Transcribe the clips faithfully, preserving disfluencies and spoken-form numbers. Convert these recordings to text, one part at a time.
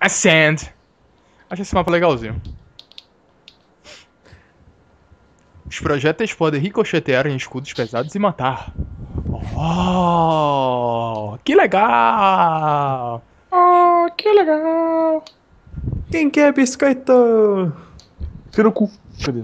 Ascend. Acho esse mapa legalzinho. Os projéteis podem ricochetear em escudos pesados e matar. Oh, que legal! Oh, que legal! Quem quer biscoito? Tira o cu. Cadê?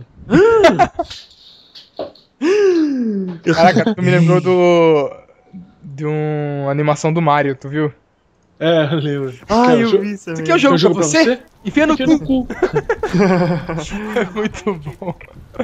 Caraca, tu me lembrou do... de uma animação do Mario, tu viu? É, eu lembro. Ah, Cara, eu jo- vi isso Esse também. aqui é o jogo, Eu jogo pra pra você? você? Enfia no Enfia no cu! cu. É muito bom.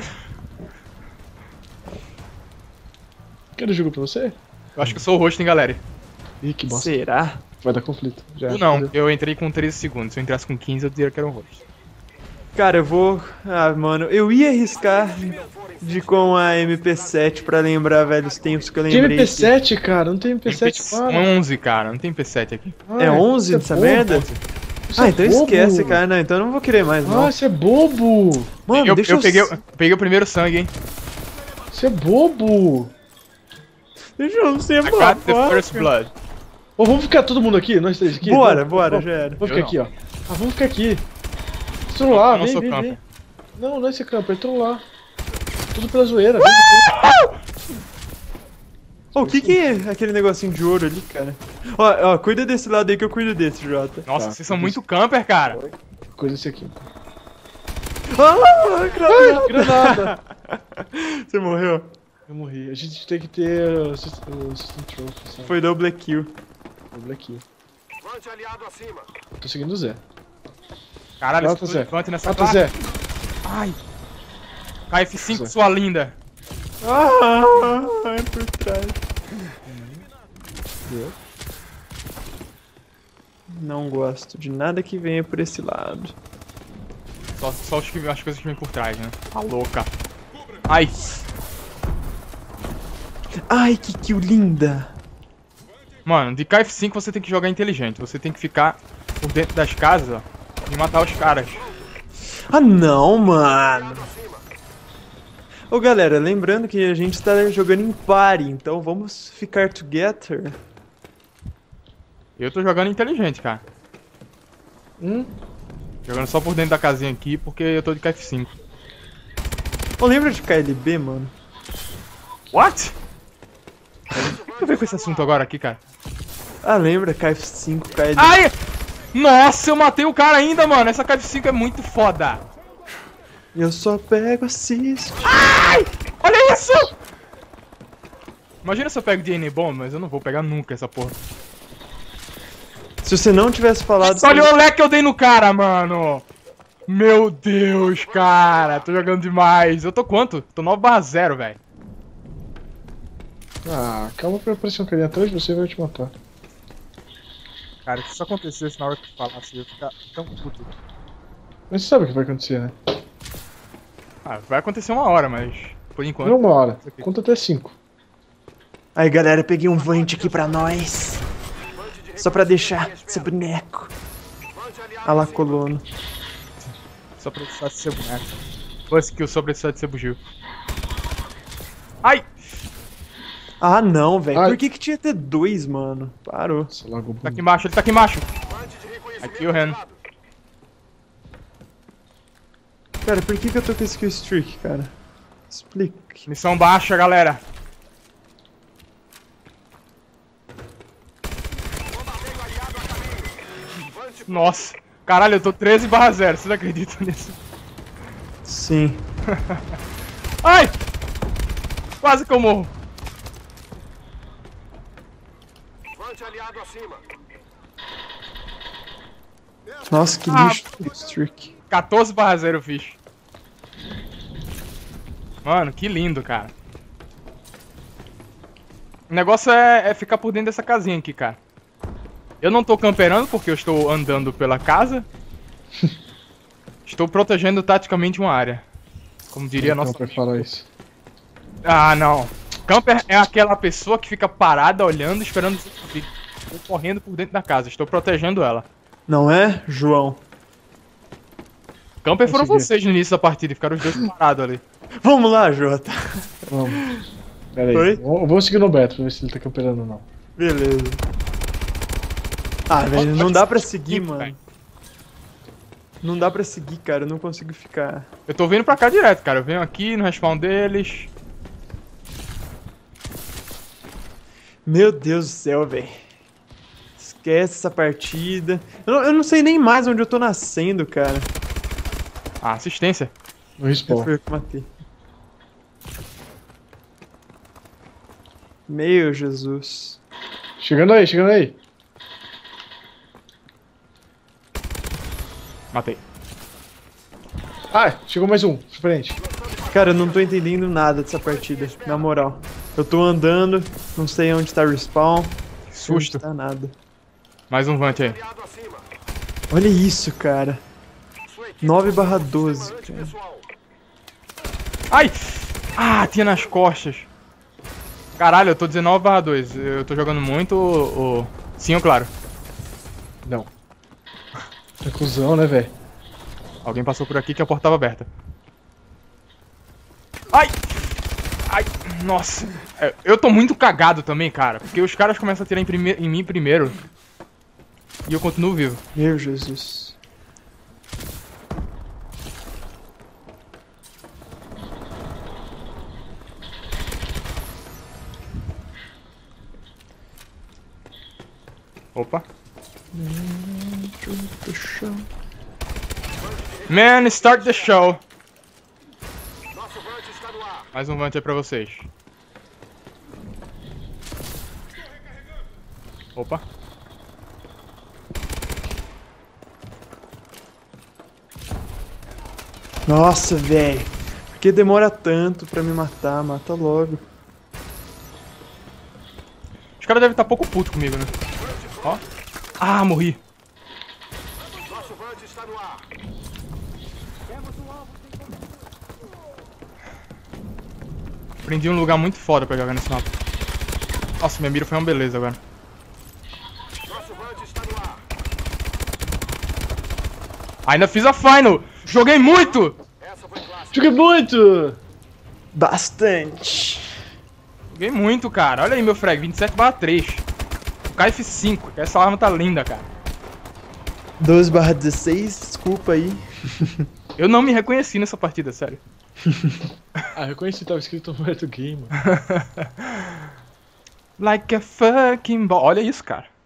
Quer o jogo pra você? Eu acho que eu sou o host, hein, galera? Ih, que bosta. Será? Vai dar conflito. Já. Ou não, Entendeu? eu entrei com treze segundos. Se eu entrasse com quinze, eu diria que era um host. Cara, eu vou... Ah, mano, eu ia arriscar de com a M P sete pra lembrar velhos tempos que eu Que lembrei. M P sete, cara? Não tem M P sete, Tem para. onze, cara. Não tem P sete aqui. Ah, É onze isso dessa bobo. merda? Isso Ah, é então bobo. esquece, cara. Não, então eu não vou querer mais, não. Ah, isso é bobo. Mano, eu, deixa eu eu... peguei, eu peguei o primeiro sangue, hein? Isso é bobo. Deixa eu ser I got the first blood. Ô, vamos ficar todo mundo aqui? Nós três aqui? Bora, Vamos, bora, vamos. já era. Vamos Eu ficar aqui, ó. Ah, vamos ficar aqui. Trollar, Eu não vem, sou vem, camper. vem. Não, não é esse camper, é trollar. Tudo pela zoeira. Vem, vem. Ô, o que que é aquele negocinho de ouro ali, cara? Ó, ó, cuida desse lado aí que eu cuido desse, Jota. Nossa, Tá, vocês são isso. muito camper, cara. Coisa esse aqui. Ah, granada! Granada. Você morreu? Eu morri. A gente tem que ter o assist- o Assistant Trophy, sabe? Foi double kill. Double kill. Tô seguindo o Zé. Caralho, Mata, esse Zé. levante nessa Mata, classe. Zé. Ai. K F cinco, Zé. sua linda. Ah, é por trás. Não gosto de nada que venha por esse lado. Só, só os que, as coisas que vêm por trás, né? Tá louca. Ai. Ai, que kill linda! Mano, de K F cinco você tem que jogar inteligente. Você tem que ficar por dentro das casas, ó, e matar os caras. Ah, não, mano! Ô, galera, lembrando que a gente tá jogando em party, então vamos ficar together. Eu tô jogando inteligente, cara. Hum? Jogando só por dentro da casinha aqui, porque eu tô de K F cinco. Ô, lembra de K L B, mano? What? O que eu ver com esse assunto agora aqui, cara? Ah, lembra? K F cinco, K L B. Ai! Nossa, eu matei o cara ainda, mano. Essa K F cinco é muito foda. Eu só pego, assisto. Ai! Olha isso! Imagina se eu pego D N A Bomb, mas eu não vou pegar nunca essa porra. Se você não tivesse falado... Olha o leque que eu dei no cara, mano! Meu Deus, cara. Tô jogando demais. Eu tô quanto? Tô nove barra zero, velho. Ah, calma pra aparecer um carinha atrás de você e vai te matar. Cara, se isso acontecesse na hora que eu falasse, eu ia ficar tão puto. Mas você sabe o que vai acontecer, né? Ah, vai acontecer uma hora, mas por enquanto. Não uma hora. Isso aqui. Conta até cinco. Aí, galera, peguei um Vant aqui pra nós. Só pra deixar seu boneco. A la colono. Só precisar de ser boneco. Pô, esse kill só precisa de ser bugio. Ai! Ah, não, velho. Ai. Por que que tinha que ter dois, mano? Parou. Nossa, largou Tá aqui embaixo, ele tá aqui embaixo. Aqui o Ren. Cara, por que que eu tô com esse kill streak, cara? Explique. Missão baixa, galera. Nossa. Caralho, eu tô treze barra zero. Vocês acreditam nisso? Sim. Ai! Quase que eu morro. Nossa, que Ah. lixo de kill streak. quatorze barra zero eu fiz. Mano, que lindo, cara. O negócio é, é ficar por dentro dessa casinha aqui, cara. Eu não tô camperando porque eu estou andando pela casa. Estou protegendo taticamente uma área. Como diria a nossa... Não, pra falar isso. Ah, não. Camper é aquela pessoa que fica parada olhando, esperando os outros virem. Estou correndo por dentro da casa, estou protegendo ela. Não é, João? Camper foram Consegui. vocês no início da partida, ficaram os dois parados ali. Vamos lá, Jota. Vamos. Pera aí. Oi? Vamos vamos seguir no Beto pra ver se ele tá camperando ou não. Beleza. Ah, velho, não dá pra seguir, Velho. mano. Não dá pra seguir, cara. Eu não consigo ficar... Eu tô vindo pra cá direto, cara. Eu venho aqui no respawn deles. Meu Deus do céu, velho. Esquece essa partida. Eu não, eu não sei nem mais onde eu tô nascendo, cara. Ah, assistência. No respawn. Foi eu que matei. Meu Jesus. Chegando aí, chegando aí. Matei. Ah, chegou mais um. Frente. Cara, eu não tô entendendo nada dessa partida, na moral. Eu tô andando, não sei onde tá o respawn. Que susto. Não tá nada. Mais um Vant aí. Olha isso, cara. nove barra doze, cara. Ai! Ah, tinha nas costas. Caralho, eu tô dezenove barra dois. Eu tô jogando muito o... o- Sim ou claro? Não. É cuzão, né, velho? Alguém passou por aqui que a porta tava aberta. Ai! Ai! Nossa! É, eu tô muito cagado também, cara. Porque os caras começam a atirar em, prime... em mim primeiro. E eu continuo vivo. Meu Jesus. Opa. Man, start the show. Mais um Vant aí pra vocês. Opa. Nossa, velho. Por que demora tanto pra me matar? Mata logo. Os caras devem estar pouco puto comigo, né? Ó. Ah, morri. Aprendi um lugar muito foda pra jogar nesse mapa. Nossa, minha mira foi uma beleza agora. Ainda fiz a final! Joguei muito! Joguei muito! Bastante. Joguei muito, cara. Olha aí meu frag, vinte e sete barra três. O K F cinco, que essa arma tá linda, cara. doze barra dezesseis, desculpa aí. Eu não me reconheci nessa partida, sério. Ah, eu conheci, tava escrito no Metro Game, mano. Like a fucking ball. Olha isso, cara.